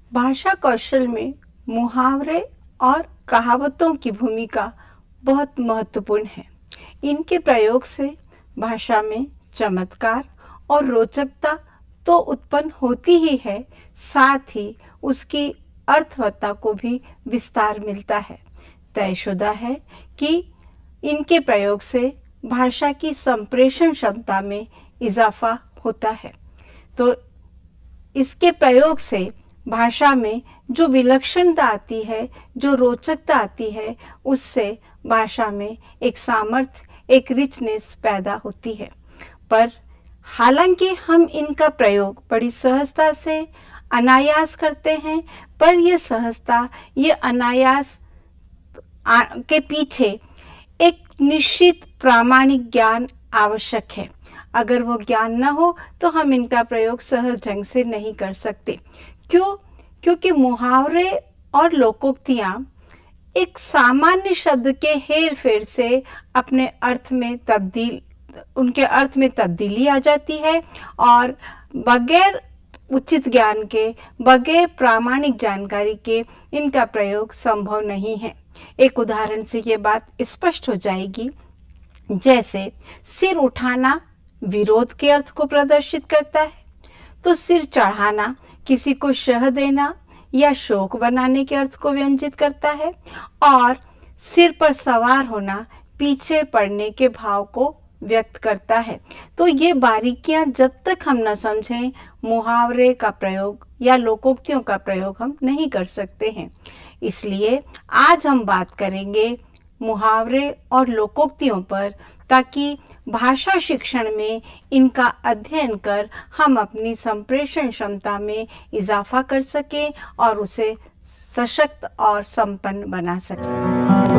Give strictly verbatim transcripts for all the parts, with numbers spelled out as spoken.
भाषा कौशल में मुहावरे और कहावतों की भूमिका बहुत महत्वपूर्ण है। इनके प्रयोग से भाषा में चमत्कार और रोचकता तो उत्पन्न होती ही है, साथ ही उसकी अर्थवत्ता को भी विस्तार मिलता है। तयशुदा है कि इनके प्रयोग से भाषा की संप्रेषण क्षमता में इजाफा होता है। तो इसके प्रयोग से भाषा में जो विलक्षणता आती है, जो रोचकता आती है, उससे भाषा में एक सामर्थ्य, एक रिचनेस पैदा होती है। पर हालांकि हम इनका प्रयोग बड़ी सहजता से अनायास करते हैं, पर यह सहजता, ये अनायास के पीछे एक निश्चित प्रामाणिक ज्ञान आवश्यक है। अगर वो ज्ञान न हो तो हम इनका प्रयोग सहज ढंग से नहीं कर सकते। क्यों? क्योंकि मुहावरे और लोकोक्तियाँ एक सामान्य शब्द के हेर फेर से अपने अर्थ में तब्दील उनके अर्थ में तब्दीली आ जाती है और बगैर उचित ज्ञान के, बगैर प्रामाणिक जानकारी के इनका प्रयोग संभव नहीं है। एक उदाहरण से ये बात स्पष्ट हो जाएगी। जैसे सिर उठाना विरोध के अर्थ को प्रदर्शित करता है, तो सिर चढ़ाना किसी को शह देना या शोक बनाने के अर्थ को व्यंजित करता है, और सिर पर सवार होना पीछे पड़ने के भाव को व्यक्त करता है। तो ये बारीकियां जब तक हम न समझें, मुहावरे का प्रयोग या लोकोक्तियों का प्रयोग हम नहीं कर सकते हैं। इसलिए आज हम बात करेंगे मुहावरे और लोकोक्तियों पर, ताकि भाषा शिक्षण में इनका अध्ययन कर हम अपनी संप्रेषण क्षमता में इजाफा कर सकें और उसे सशक्त और संपन्न बना सकें।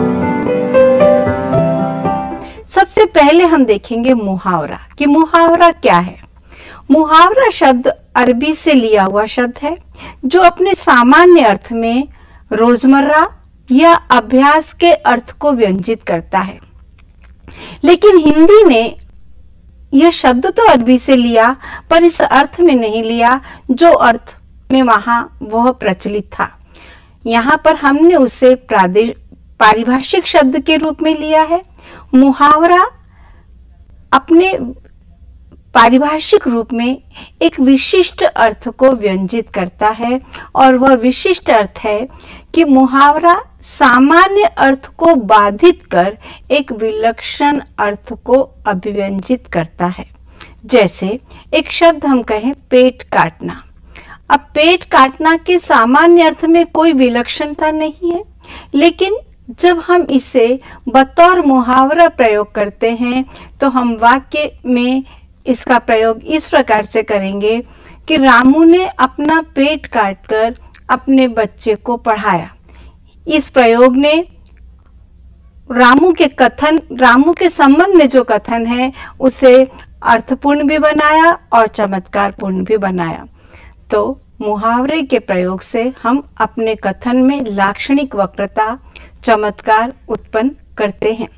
सबसे पहले हम देखेंगे मुहावरा कि मुहावरा क्या है। मुहावरा शब्द अरबी से लिया हुआ शब्द है, जो अपने सामान्य अर्थ में रोजमर्रा या अभ्यास के अर्थ को व्यंजित करता है। लेकिन हिंदी ने यह शब्द तो अरबी से लिया, पर इस अर्थ में नहीं लिया जो अर्थ में वहां वह प्रचलित था। यहाँ पर हमने उसे पारिभाषिक शब्द के रूप में लिया है। मुहावरा अपने पारिभाषिक रूप में एक विशिष्ट अर्थ को व्यंजित करता है, और वह विशिष्ट अर्थ है कि मुहावरा सामान्य अर्थ को बाधित कर एक विलक्षण अर्थ को अभिव्यंजित करता है। जैसे एक शब्द हम कहें पेट काटना। अब पेट काटना के सामान्य अर्थ में कोई विलक्षणता नहीं है, लेकिन जब हम इसे बतौर मुहावरा प्रयोग करते हैं तो हम वाक्य में इसका प्रयोग इस प्रकार से करेंगे कि रामू ने अपना पेट काटकर अपने बच्चे को पढ़ाया। इस प्रयोग ने रामू के कथन रामू के संबंध में जो कथन है उसे अर्थपूर्ण भी बनाया और चमत्कारपूर्ण भी बनाया। तो मुहावरे के प्रयोग से हम अपने कथन में लाक्षणिक वक्रता, चमत्कार उत्पन्न करते हैं।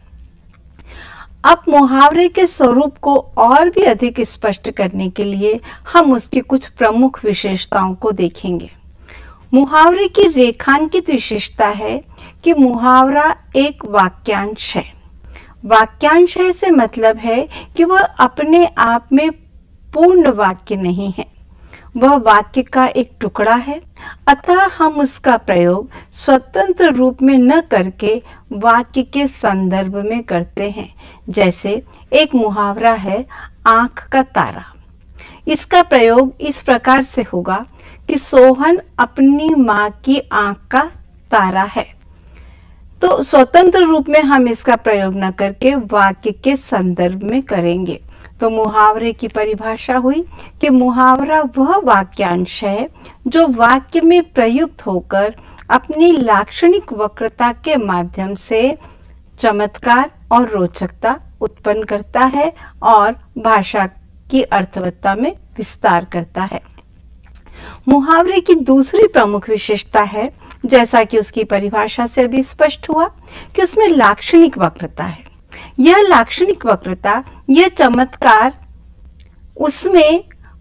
अब मुहावरे के स्वरूप को और भी अधिक स्पष्ट करने के लिए हम उसकी कुछ प्रमुख विशेषताओं को देखेंगे। मुहावरे की रेखांकित विशेषता है कि मुहावरा एक वाक्यांश है। वाक्यांश है से मतलब है कि वह अपने आप में पूर्ण वाक्य नहीं है, वह वाक्य का एक टुकड़ा है। अतः हम उसका प्रयोग स्वतंत्र रूप में न करके वाक्य के संदर्भ में करते हैं। जैसे एक मुहावरा है आंख का तारा। इसका प्रयोग इस प्रकार से होगा कि सोहन अपनी माँ की आंख का तारा है। तो स्वतंत्र रूप में हम इसका प्रयोग न करके वाक्य के संदर्भ में करेंगे। तो मुहावरे की परिभाषा हुई कि मुहावरा वह वाक्यांश है जो वाक्य में प्रयुक्त होकर अपनी लाक्षणिक वक्रता के माध्यम से चमत्कार और रोचकता उत्पन्न करता है और भाषा की अर्थवत्ता में विस्तार करता है। मुहावरे की दूसरी प्रमुख विशेषता है, जैसा कि उसकी परिभाषा से अभी स्पष्ट हुआ, कि उसमें लाक्षणिक वक्रता है। यह लाक्षणिक वक्रता, यह चमत्कार उसमें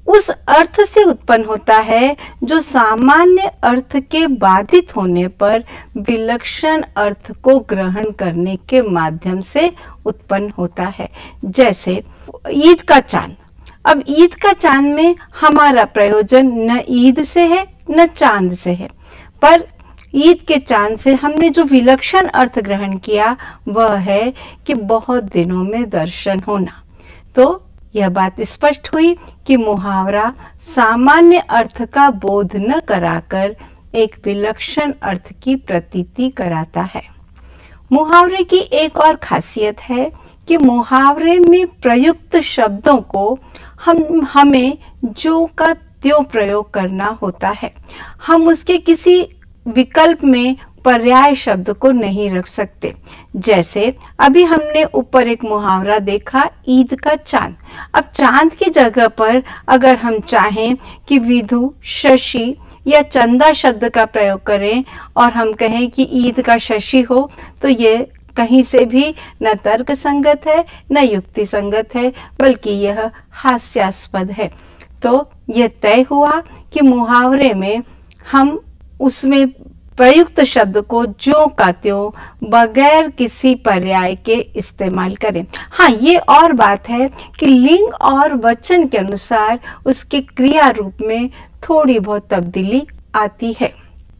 उस अर्थ से उत्पन्न होता है जो सामान्य अर्थ के बाधित होने पर विलक्षण अर्थ को ग्रहण करने के माध्यम से उत्पन्न होता है। जैसे ईद का चांद। अब ईद का चांद में हमारा प्रयोजन न ईद से है न चांद से है, पर ईद के चांद से हमने जो विलक्षण अर्थ ग्रहण किया वह है कि बहुत दिनों में दर्शन होना। तो यह बात स्पष्ट हुई कि मुहावरा सामान्य अर्थ का बोध न कराकर एक विलक्षण अर्थ की प्रतीति कराता है। मुहावरे की एक और खासियत है कि मुहावरे में प्रयुक्त शब्दों को हम हमें जो का त्यों प्रयोग करना होता है। हम उसके किसी विकल्प में पर्याय शब्द को नहीं रख सकते। जैसे अभी हमने ऊपर एक मुहावरा देखा, ईद का चांद। अब चांद की जगह पर अगर हम चाहें कि विधु, शशि या चंदा शब्द का प्रयोग करें और हम कहें कि ईद का शशि हो, तो ये कहीं से भी न तर्क संगत है न युक्ति संगत है, बल्कि यह हास्यास्पद है। तो यह तय हुआ कि मुहावरे में हम उसमें प्रयुक्त शब्द को ज्यों का त्यों बगैर किसी पर्याय के इस्तेमाल करें। हाँ, ये और बात है कि लिंग और वचन के अनुसार उसके क्रिया रूप में थोड़ी बहुत तब्दीली आती है।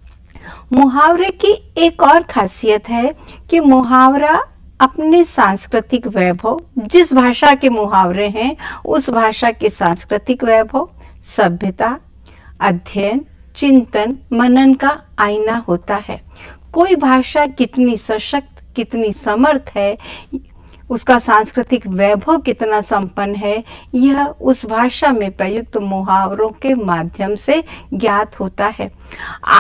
मुहावरे की एक और खासियत है कि मुहावरा अपने सांस्कृतिक वैभव, जिस भाषा के मुहावरे हैं उस भाषा के सांस्कृतिक वैभव, सभ्यता, अध्ययन, चिंतन, मनन का आईना होता है। कोई भाषा कितनी सशक्त, कितनी समर्थ है, उसका सांस्कृतिक वैभव कितना संपन्न है, यह उस भाषा में प्रयुक्त मुहावरों के माध्यम से ज्ञात होता है। आ,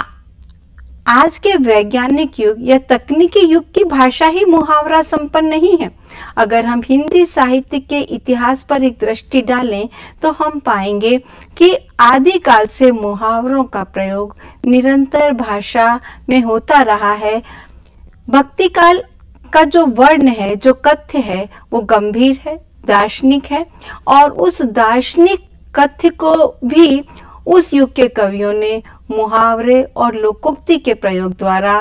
आज के वैज्ञानिक युग या तकनीकी युग की भाषा ही मुहावरा संपन्न नहीं है। अगर हम हिंदी साहित्य के इतिहास पर एक दृष्टि डालें तो हम पाएंगे कि आदिकाल से मुहावरों का प्रयोग निरंतर भाषा में होता रहा है। भक्ति काल का जो वर्ण है, जो कथ्य है, वो गंभीर है, दार्शनिक है, और उस दार्शनिक कथ्य को भी उस युग के कवियों ने मुहावरे और लोकोक्ति के प्रयोग द्वारा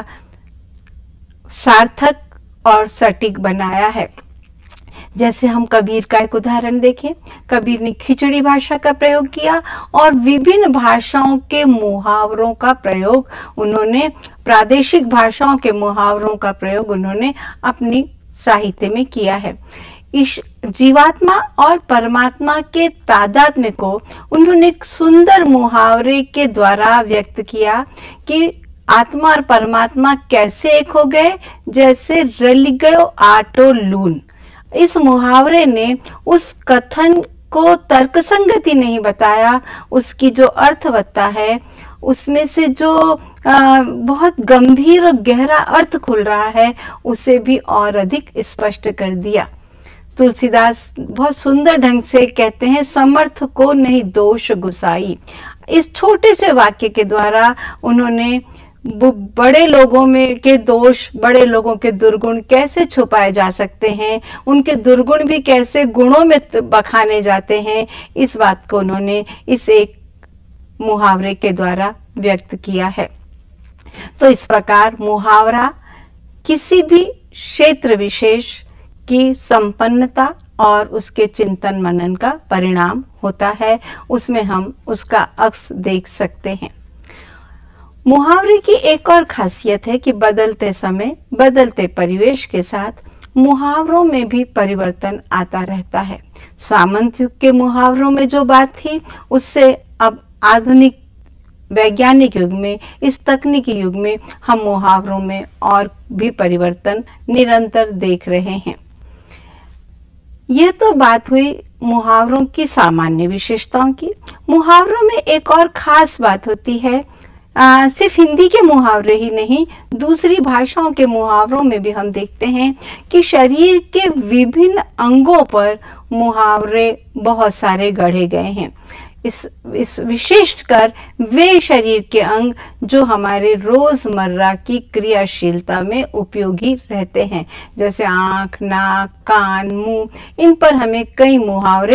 सार्थक और सटीक बनाया है। जैसे हम कबीर का एक उदाहरण देखें, कबीर ने खिचड़ी भाषा का प्रयोग किया और विभिन्न भाषाओं के मुहावरों का प्रयोग उन्होंने, प्रादेशिक भाषाओं के मुहावरों का प्रयोग उन्होंने अपनी साहित्य में किया है। इस जीवात्मा और परमात्मा के तादात्म्य को उन्होंने एक सुंदर मुहावरे के द्वारा व्यक्त किया कि आत्मा और परमात्मा कैसे एक हो गए, जैसे रल गयो आटो लून। इस मुहावरे ने उस कथन को तर्कसंगति नहीं बताया, उसकी जो अर्थवत्ता है उसमें से जो आ, बहुत गंभीर और गहरा अर्थ खुल रहा है उसे भी और अधिक स्पष्ट कर दिया। तुलसीदास बहुत सुंदर ढंग से कहते हैं, समर्थ को नहीं दोष गुसाई। इस छोटे से वाक्य के द्वारा उन्होंने बड़े लोगों में के दोष, बड़े लोगों के दुर्गुण कैसे छुपाए जा सकते हैं, उनके दुर्गुण भी कैसे गुणों में बखाने जाते हैं, इस बात को उन्होंने इस एक मुहावरे के द्वारा व्यक्त किया है। तो इस प्रकार मुहावरा किसी भी क्षेत्र विशेष की संपन्नता और उसके चिंतन मनन का परिणाम होता है, उसमें हम उसका अक्स देख सकते हैं। मुहावरे की एक और खासियत है कि बदलते समय, बदलते परिवेश के साथ मुहावरों में भी परिवर्तन आता रहता है। सामंत युग के मुहावरों में जो बात थी उससे अब आधुनिक वैज्ञानिक युग में, इस तकनीकी युग में हम मुहावरों में और भी परिवर्तन निरंतर देख रहे हैं। यह तो बात हुई मुहावरों की सामान्य विशेषताओं की। मुहावरों में एक और खास बात होती है, आ, सिर्फ हिंदी के मुहावरे ही नहीं, दूसरी भाषाओं के मुहावरों में भी हम देखते हैं कि शरीर के विभिन्न अंगों पर मुहावरे बहुत सारे गढ़े गए हैं। इस इस विशेषकर वे शरीर के अंग जो हमारे रोजमर्रा की क्रियाशीलता में उपयोगी रहते हैं, जैसे आंख, नाक, कान, मुंह, इन पर हमें कई मुहावरे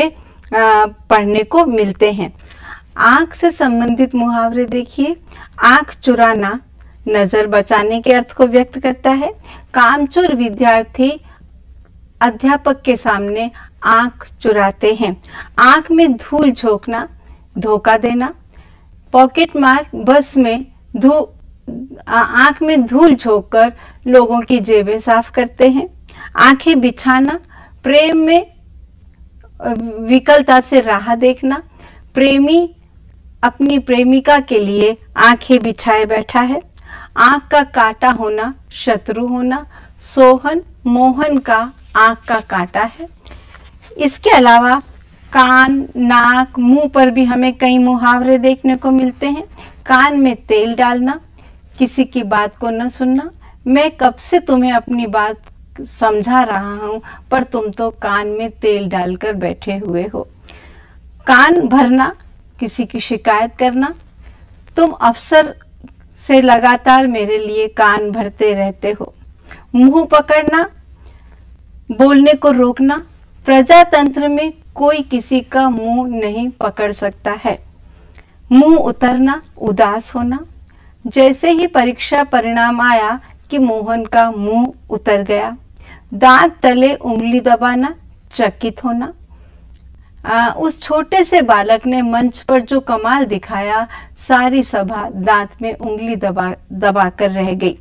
पढ़ने को मिलते हैं। आंख से संबंधित मुहावरे देखिए। आंख चुराना नजर बचाने के अर्थ को व्यक्त करता है। कामचोर विद्यार्थी अध्यापक के सामने आंख चुराते हैं। आंख में धूल झोंकना धोखा देना। पॉकेट मार बस में धू आंख में धूल झोंककर लोगों की जेबें साफ करते हैं। आंखें बिछाना प्रेम में विकलता से राह देखना। प्रेमी अपनी प्रेमिका के लिए आंखें बिछाए बैठा है। आंख का काटा होना शत्रु होना। सोहन मोहन का आंख का काटा है। इसके अलावा कान, नाक, मुंह पर भी हमें कई मुहावरे देखने को मिलते हैं। कान में तेल डालना, किसी की बात को न सुनना। मैं कब से तुम्हें अपनी बात समझा रहा हूं पर तुम तो कान में तेल डालकर बैठे हुए हो। कान भरना, किसी की शिकायत करना। तुम अफसर से लगातार मेरे लिए कान भरते रहते हो। मुंह पकड़ना, बोलने को रोकना। प्रजातंत्र में कोई किसी का मुंह नहीं पकड़ सकता है। मुंह उतरना, उदास होना। जैसे ही परीक्षा परिणाम आया कि मोहन का मुंह उतर गया। दांत तले उंगली दबाना, चकित होना। आ, उस छोटे से बालक ने मंच पर जो कमाल दिखाया, सारी सभा दांत में उंगली दबा दबाकर रह गई।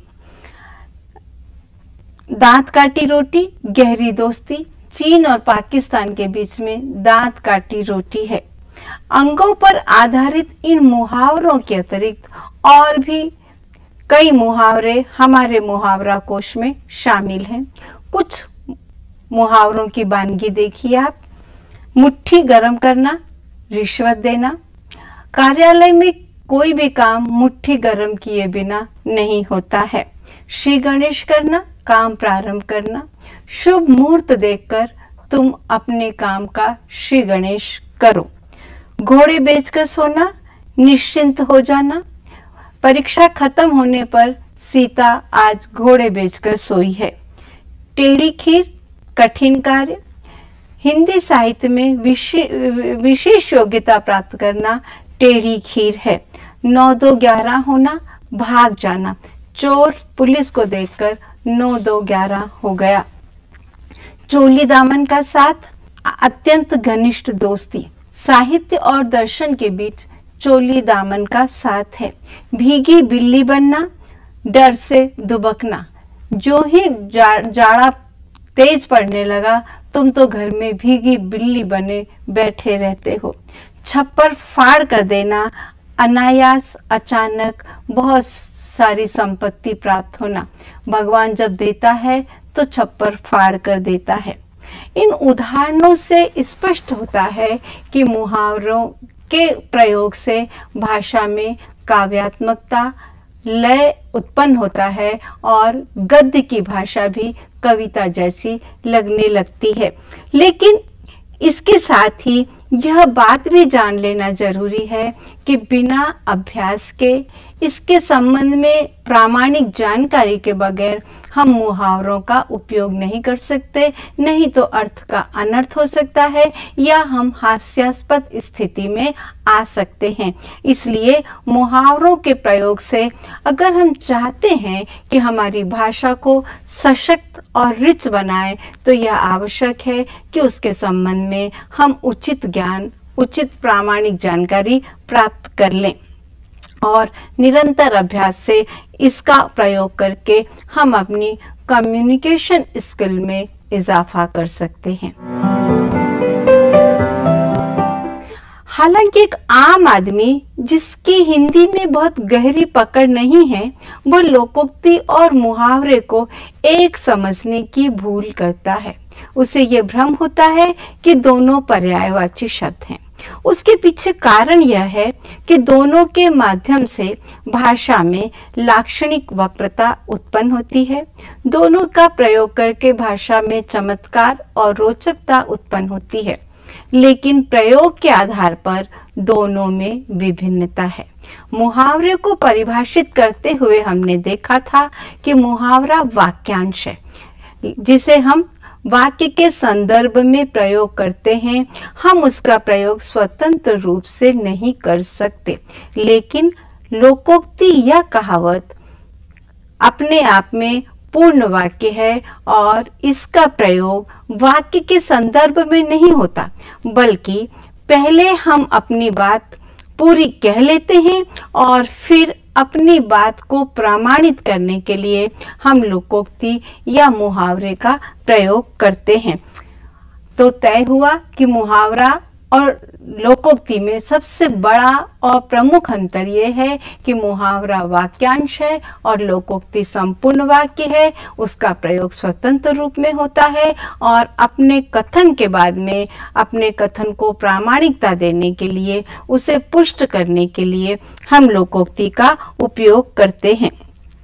दांत काटी रोटी, गहरी दोस्ती। चीन और पाकिस्तान के बीच में दांत काटी रोटी है। अंगों पर आधारित इन मुहावरों के अतिरिक्त और भी कई मुहावरे हमारे मुहावरा कोश में शामिल हैं। कुछ मुहावरों की वानगी देखिए आप। मुट्ठी गरम करना, रिश्वत देना। कार्यालय में कोई भी काम मुट्ठी गरम किए बिना नहीं होता है। श्री गणेश करना, काम प्रारंभ करना। शुभ मुहूर्त देखकर तुम अपने काम का श्री गणेश करो। घोड़े बेचकर सोना, निश्चिंत हो जाना। परीक्षा खत्म होने पर सीता आज घोड़े बेचकर सोई है। टेढ़ी खीर, कठिन कार्य। हिंदी साहित्य में विशेष योग्यता प्राप्त करना टेढ़ी खीर है। नौ दो ग्यारह होना, भाग जाना। चोर पुलिस को देखकर नौ दो ग्यारह हो गया। चोली दामन का साथ, अत्यंत घनिष्ठ दोस्ती। साहित्य और दर्शन के बीच चोली दामन का साथ है। भीगी बिल्ली बनना, डर से दुबकना। जो ही जा, जाड़ा तेज पड़ने लगा तुम तो घर में भीगी बिल्ली बने बैठे रहते हो। छप्पर फाड़ कर देना, अनायास अचानक बहुत सारी संपत्ति प्राप्त होना। भगवान जब देता है तो छप्पर फाड़ कर देता है। इन उदाहरणों से स्पष्ट होता है कि मुहावरों के प्रयोग से भाषा में काव्यात्मकता, लय उत्पन्न होता है और गद्य की भाषा भी कविता जैसी लगने लगती है। लेकिन इसके साथ ही यह बात भी जान लेना जरूरी है कि बिना अभ्यास के, इसके संबंध में प्रामाणिक जानकारी के बगैर हम मुहावरों का उपयोग नहीं कर सकते। नहीं तो अर्थ का अनर्थ हो सकता है या हम हास्यास्पद स्थिति में आ सकते हैं। इसलिए मुहावरों के प्रयोग से अगर हम चाहते हैं कि हमारी भाषा को सशक्त और रिच बनाए तो यह आवश्यक है कि उसके संबंध में हम उचित ज्ञान, उचित प्रामाणिक जानकारी प्राप्त कर लें और निरंतर अभ्यास से इसका प्रयोग करके हम अपनी कम्युनिकेशन स्किल में इजाफा कर सकते हैं। हालांकि एक आम आदमी जिसकी हिंदी में बहुत गहरी पकड़ नहीं है, वो लोकोक्ति और मुहावरे को एक समझने की भूल करता है। उसे ये भ्रम होता है कि दोनों पर्यायवाची शब्द हैं। उसके पीछे कारण यह है कि दोनों के माध्यम से भाषा में लाक्षणिक वक्रता उत्पन्न होती है। दोनों का प्रयोग करके भाषा में चमत्कार और रोचकता उत्पन्न होती है, लेकिन प्रयोग के आधार पर दोनों में विभिन्नता है। मुहावरे को परिभाषित करते हुए हमने देखा था कि मुहावरा वाक्यांश है जिसे हम वाक्य के संदर्भ में प्रयोग करते हैं, हम उसका प्रयोग स्वतंत्र रूप से नहीं कर सकते। लेकिन लोकोक्ति या कहावत अपने आप में पूर्ण वाक्य है और इसका प्रयोग वाक्य के संदर्भ में नहीं होता, बल्कि पहले हम अपनी बात पूरी कह लेते हैं और फिर अपनी बात को प्रमाणित करने के लिए हम लोकोक्ति या मुहावरे का प्रयोग करते हैं। तो तय हुआ कि मुहावरा और लोकोक्ति में सबसे बड़ा और प्रमुख अंतर यह है कि मुहावरा वाक्यांश है और लोकोक्ति संपूर्ण वाक्य है। उसका प्रयोग स्वतंत्र रूप में होता है और अपने कथन के बाद में अपने कथन को प्रामाणिकता देने के लिए, उसे पुष्ट करने के लिए हम लोकोक्ति का उपयोग करते हैं।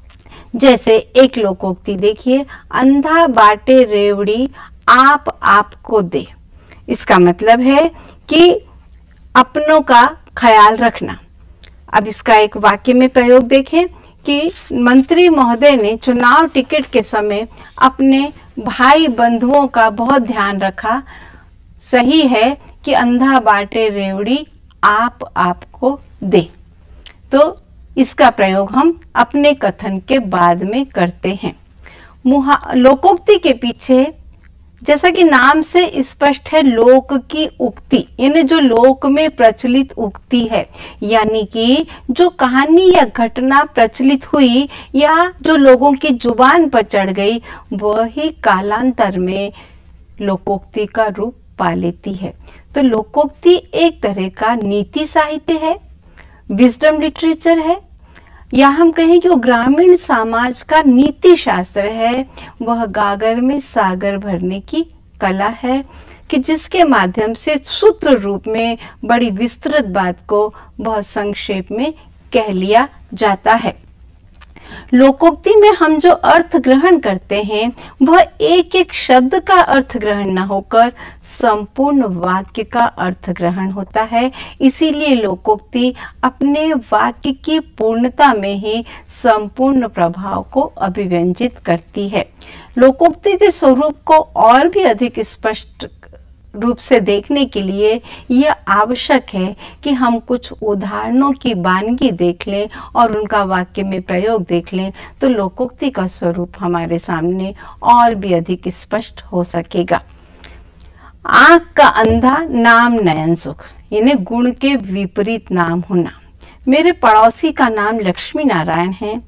जैसे एक लोकोक्ति देखिए, अंधा बाटे रेवड़ी आप आपको दे। इसका मतलब है कि अपनों का ख्याल रखना। अब इसका एक वाक्य में प्रयोग देखें कि मंत्री महोदय ने चुनाव टिकट के समय अपने भाई बंधुओं का बहुत ध्यान रखा। सही है कि अंधा बाटे रेवड़ी आप आपको दे। तो इसका प्रयोग हम अपने कथन के बाद में करते हैं। मुहा लोकोक्ति के पीछे, जैसा कि नाम से स्पष्ट है, लोक की उक्ति, यानी जो लोक में प्रचलित उक्ति है, यानी कि जो कहानी या घटना प्रचलित हुई या जो लोगों की जुबान पर चढ़ गई, वही कालांतर में लोकोक्ति का रूप पा लेती है। तो लोकोक्ति एक तरह का नीति साहित्य है, विजडम लिटरेचर है, या हम कहें कि वो ग्रामीण समाज का नीति शास्त्र है। वह गागर में सागर भरने की कला है कि जिसके माध्यम से सूत्र रूप में बड़ी विस्तृत बात को बहुत संक्षेप में कह लिया जाता है। लोकोक्ति में हम जो अर्थ ग्रहण करते हैं वह एक एक शब्द का अर्थ ग्रहण न होकर संपूर्ण वाक्य का अर्थ ग्रहण होता है। इसीलिए लोकोक्ति अपने वाक्य की पूर्णता में ही संपूर्ण प्रभाव को अभिव्यंजित करती है। लोकोक्ति के स्वरूप को और भी अधिक स्पष्ट रूप से देखने के लिए यह आवश्यक है कि हम कुछ उदाहरणों की वानगी देख लें और उनका वाक्य में प्रयोग देख लें, तो लोकोक्ति का स्वरूप हमारे सामने और भी अधिक स्पष्ट हो सकेगा। आंख का अंधा नाम नयन सुख, यानी गुण के विपरीत नाम होना। मेरे पड़ोसी का नाम लक्ष्मी नारायण है,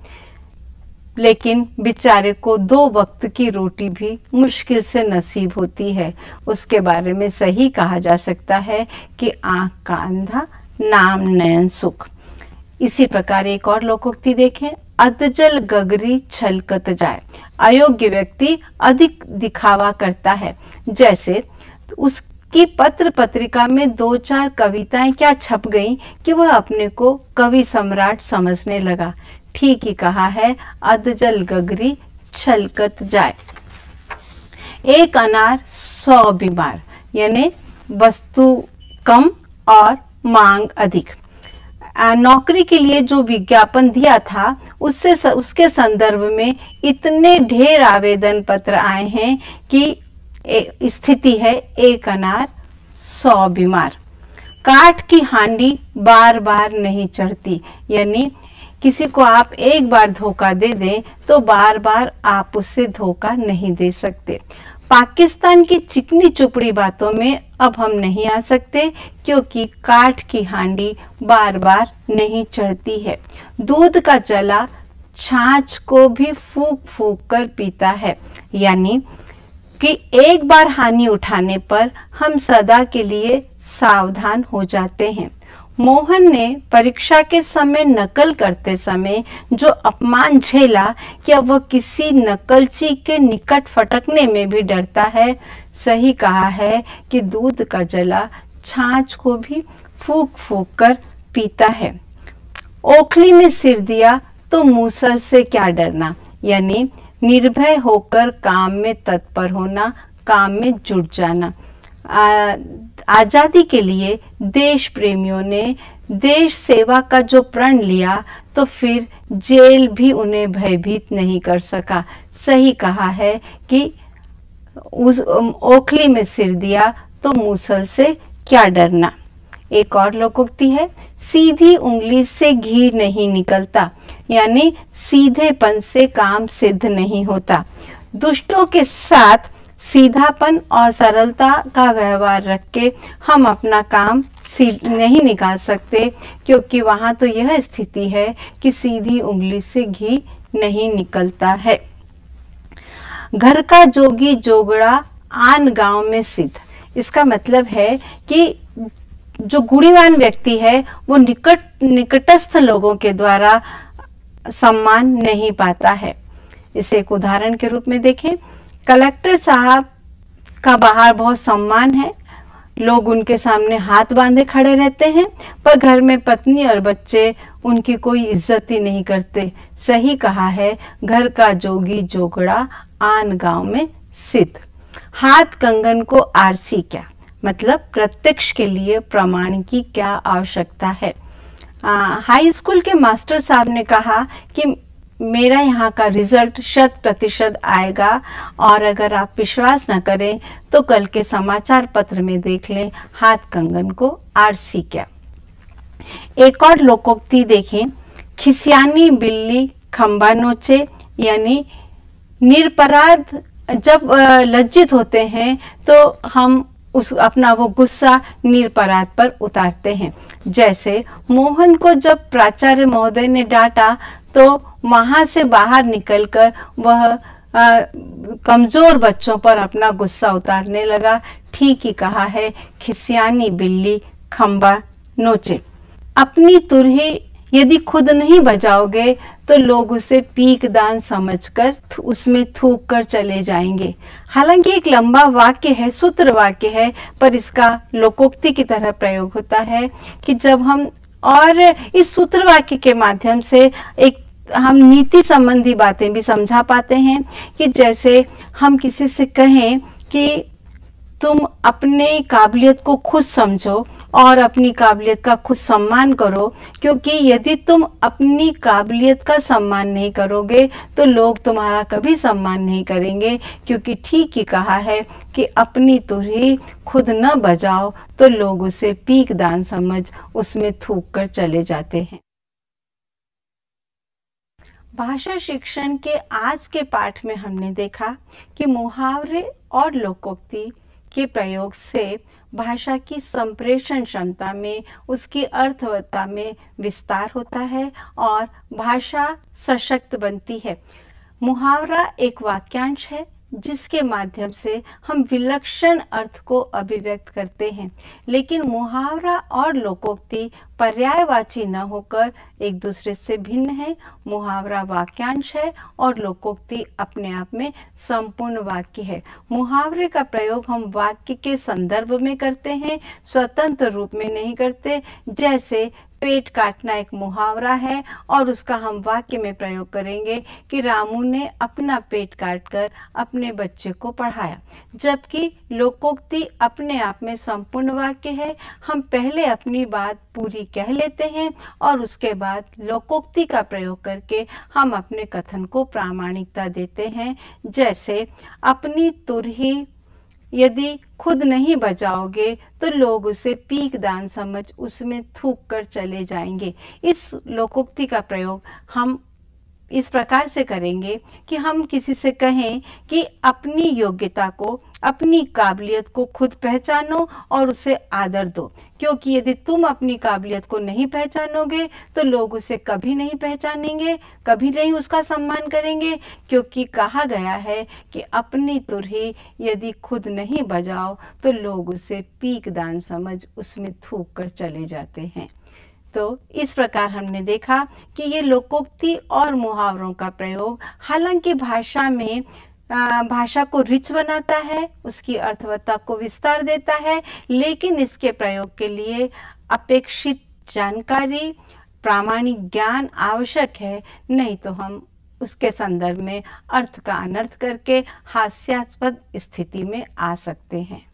लेकिन बेचारे को दो वक्त की रोटी भी मुश्किल से नसीब होती है। उसके बारे में सही कहा जा सकता है कि आंख का अंधा नाम नयन सुख। इसी प्रकार एक और लोकोक्ति देखें, अधजल गगरी छलकत जाए। अयोग्य व्यक्ति अधिक दिखावा करता है। जैसे उसकी पत्र पत्रिका में दो चार कविताएं क्या छप गईं कि वह अपने को कवि सम्राट समझने लगा। ठीक ही कहा है, अधजल गगरी छलकत जाए। एक अनार सौ बीमार, यानी वस्तु कम और मांग अधिक। नौकरी के लिए जो विज्ञापन दिया था उससे स, उसके संदर्भ में इतने ढेर आवेदन पत्र आए हैं कि स्थिति है एक अनार सौ बीमार। काठ की हांडी बार बार नहीं चढ़ती, यानी किसी को आप एक बार धोखा दे दें तो बार बार आप उससे धोखा नहीं दे सकते। पाकिस्तान की चिकनी चुपड़ी बातों में अब हम नहीं आ सकते, क्योंकि काठ की हांडी बार बार नहीं चढ़ती है। दूध का चला छाछ को भी फूक फूक कर पीता है, यानी कि एक बार हानि उठाने पर हम सदा के लिए सावधान हो जाते हैं। मोहन ने परीक्षा के समय नकल करते समय जो अपमान झेला, क्या वह किसी नकलची के निकट फटकने में भी डरता है? सही कहा है कि दूध का जला छाछ को भी फूक फूक कर पीता है। ओखली में सिर दिया तो मूसल से क्या डरना, यानी निर्भय होकर काम में तत्पर होना, काम में जुट जाना। आ, आजादी के लिए देश प्रेमियों ने देश सेवा का जो प्रण लिया, तो फिर जेल भी उन्हें भयभीत नहीं कर सका। सही कहा है कि उस ओखली में सिर दिया तो मूसल से क्या डरना। एक और लोकोक्ति है, सीधी उंगली से घी नहीं निकलता, यानी सीधेपन से काम सिद्ध नहीं होता। दुष्टों के साथ सीधापन और सरलता का व्यवहार रख के हम अपना काम नहीं निकाल सकते, क्योंकि वहाँ तो यह स्थिति है कि सीधी उंगली से घी नहीं निकलता है। घर का जोगी जोगड़ा आन गांव में सिद्ध। इसका मतलब है कि जो गुणीवान व्यक्ति है वो निकट निकटस्थ लोगों के द्वारा सम्मान नहीं पाता है। इसे एक उदाहरण के रूप में देखें। कलेक्टर साहब का बाहर बहुत सम्मान है, लोग उनके सामने हाथ बांधे खड़े रहते हैं, पर घर में पत्नी और बच्चे उनकी कोई इज्जत ही नहीं करते। सही कहा है, घर का जोगी जोगड़ा आन गांव में सिद्ध। हाथ कंगन को आरसी क्या, मतलब प्रत्यक्ष के लिए प्रमाण की क्या आवश्यकता है। हाई स्कूल के मास्टर साहब ने कहा कि मेरा यहाँ का रिजल्ट शत प्रतिशत आएगा, और अगर आप विश्वास न करें तो कल के समाचार पत्र में देख लें, हाथ कंगन को आरसी क्या। एक और लोकोक्ति देखें, खिसियानी बिल्ली खंबा नोचे, यानी निरपराध जब लज्जित होते हैं तो हम उस अपना वो गुस्सा निरपराध पर उतारते हैं। जैसे मोहन को जब प्राचार्य महोदय ने डांटा तो वहां से बाहर निकलकर वह आ, कमजोर बच्चों पर अपना गुस्सा उतारने लगा। ठीक ही कहा है, खिसियानी बिल्ली खंबा नोचे। अपनी तुरही यदि खुद नहीं बजाओगे तो लोग उसे पीक दान समझकर उसमें थूक कर चले जाएंगे। हालांकि एक लंबा वाक्य है, सूत्र वाक्य है, पर इसका लोकोक्ति की तरह प्रयोग होता है कि जब हम, और इस सूत्र वाक्य के माध्यम से एक हम नीति संबंधी बातें भी समझा पाते हैं कि जैसे हम किसी से कहें कि तुम अपने काबिलियत को खुद समझो और अपनी काबिलियत का खुद सम्मान करो, क्योंकि यदि तुम अपनी काबिलियत का सम्मान नहीं करोगे तो लोग तुम्हारा कभी सम्मान नहीं करेंगे। क्योंकि ठीक ही कहा है कि अपनी तुरही खुद न बजाओ तो लोग उसे पीक दान समझ उसमें थूक कर चले जाते हैं। भाषा शिक्षण के आज के पाठ में हमने देखा कि मुहावरे और लोकोक्ति के प्रयोग से भाषा की संप्रेषण क्षमता में, उसकी अर्थवत्ता में विस्तार होता है और भाषा सशक्त बनती है। मुहावरा एक वाक्यांश है जिसके माध्यम से हम विलक्षण अर्थ को अभिव्यक्त करते हैं, लेकिन मुहावरा और लोकोक्ति पर्यायवाची न होकर एक दूसरे से भिन्न है। मुहावरा वाक्यांश है और लोकोक्ति अपने आप में संपूर्ण वाक्य है। मुहावरे का प्रयोग हम वाक्य के संदर्भ में करते हैं, स्वतंत्र रूप में नहीं करते। जैसे पेट काटना एक मुहावरा है और उसका हम वाक्य में प्रयोग करेंगे कि रामू ने अपना पेट काटकर अपने बच्चे को पढ़ाया, जबकि लोकोक्ति अपने आप में संपूर्ण वाक्य है। हम पहले अपनी बात पूरी कह लेते हैं और उसके बाद लोकोक्ति का प्रयोग करके हम अपने कथन को प्रामाणिकता देते हैं। जैसे अपनी तुरही यदि खुद नहीं बजाओगे तो लोग उसे पीक दान समझ उसमें थूक कर चले जाएंगे। इस लोकोक्ति का प्रयोग हम इस प्रकार से करेंगे कि हम किसी से कहें कि अपनी योग्यता को, अपनी काबिलियत को खुद पहचानो और उसे आदर दो, क्योंकि यदि तुम अपनी काबिलियत को नहीं पहचानोगे तो लोग उसे कभी नहीं पहचानेंगे, कभी नहीं उसका सम्मान करेंगे। क्योंकि कहा गया है कि अपनी तुरही यदि खुद नहीं बजाओ तो लोग उसे पीक दान समझ उसमें थूक कर चले जाते हैं। तो इस प्रकार हमने देखा कि ये लोकोक्ति और मुहावरों का प्रयोग हालांकि भाषा में भाषा को रिच बनाता है, उसकी अर्थवत्ता को विस्तार देता है, लेकिन इसके प्रयोग के लिए अपेक्षित जानकारी, प्रामाणिक ज्ञान आवश्यक है, नहीं तो हम उसके संदर्भ में अर्थ का अनर्थ करके हास्यास्पद स्थिति में आ सकते हैं।